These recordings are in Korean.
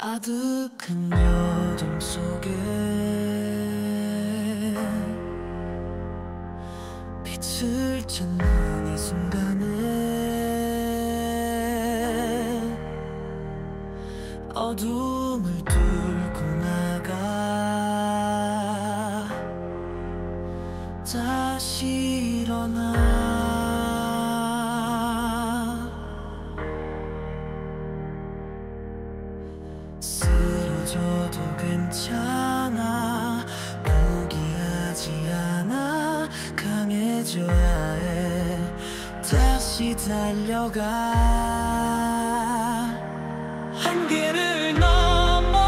아득한 여름 속에 빛을 찾는 이 순간에 어둠을 뚫고 나가 다시 일어나 쓰러져도 괜찮아 포기하지 않아 강해져야 해 다시 달려가 한계를 넘어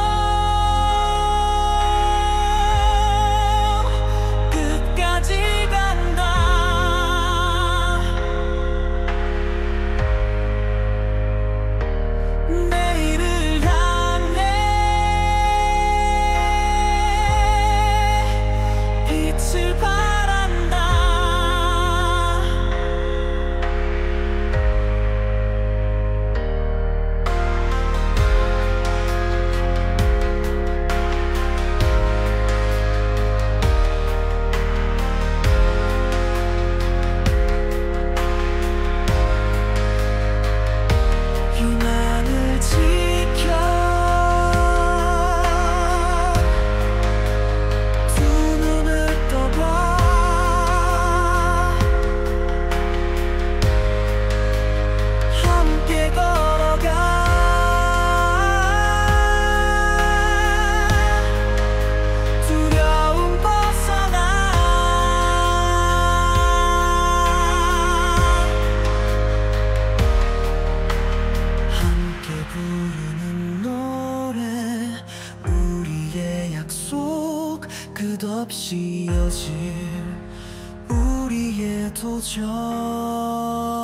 끝까지 간다 내일을 향해 빛을 바란다 희망을 지켜 두 눈을 떠봐 함께 걸어가 두려움 벗어나 함께 부르는 노래 우리의 약속 끝없이 이어질 우리의 도전